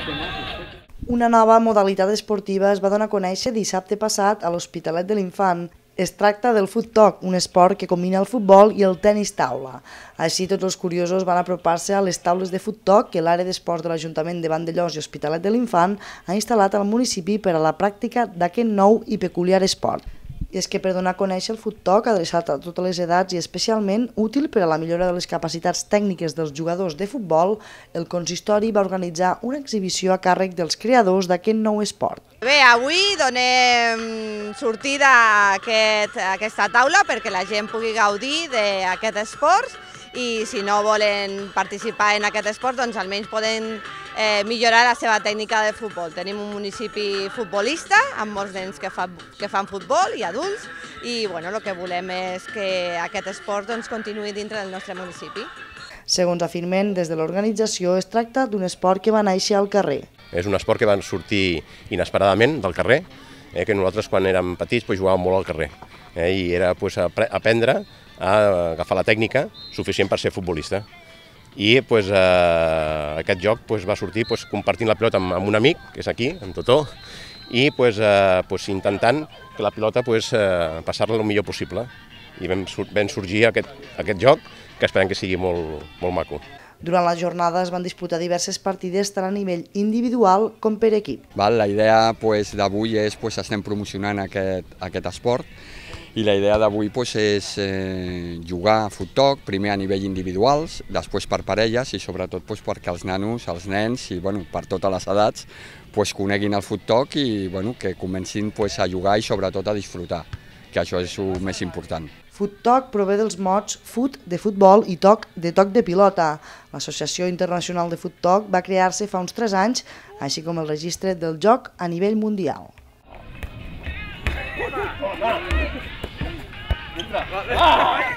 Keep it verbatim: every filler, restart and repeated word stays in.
Una nova modalitat esportiva es va donar a conèixer dissabte passat a l'Hospitalet de l'Infant. Es tracta del foot-talk, un esport que combina el futbol i el tenis taula. Així, tots els curiosos van apropar-se a les taules de foot-talk que l'àrea d'esports de l'Ajuntament de Vandellòs i Hospitalet de l'Infant ha instal·lat al municipi per a la pràctica d'aquest nou i peculiar esport. I és que per donar a conèixer el foot-talk adreçat a totes les edats i especialment útil per a la millora de les capacitats tècniques dels jugadors de futbol, el consistori va organitzar una exhibició a càrrec dels creadors d'aquest nou esport. Bé, avui donem sortida a, aquest, a aquesta taula perquè la gent pugui gaudir d'aquest esport i si no volen participar en aquest esport, doncs almenys poden eh, millorar la seva tècnica de futbol. Tenim un municipi futbolista amb molts nens que, fa, que fan futbol i adults i bueno, el que volem és que aquest esport doncs, continuï dintre del nostre municipi. Segons afirmen des de l'organització, es tracta d'un esport que va néixer al carrer. És un esport que va sortir inesperadament del carrer, eh, que nosaltres quan érem petits pues, jugàvem molt al carrer eh, i era pues, aprendre a agafar la tècnica suficient per ser futbolista. I pues, eh, aquest joc pues, va sortir pues, compartint la pilota amb, amb un amic, que és aquí, amb Totó, i pues, eh, pues, intentant que la pilota pues, eh, passar-la el millor possible. I vam, vam sorgir aquest, aquest joc, que esperem que sigui molt, molt maco. Durant la jornada es van disputar diverses partides tant a nivell individual com per equip. La idea pues, d'avui és pues, estem promocionant aquest, aquest esport i la idea d'avui pues, és eh, jugar a foot-talk, primer a nivell individuals, després per parelles i sobretot pues, perquè els nanos, els nens i bueno, per totes les edats pues, coneguin el foot-talk i bueno, que comencin pues, a jugar i sobretot a disfrutar, que això és el més important. Foot-talk prové dels mots foot de futbol i talk de toc de pilota. L'Associació Internacional de Foot-talk va crear-se fa uns tres anys, així com el registre del joc a nivell mundial. Ah!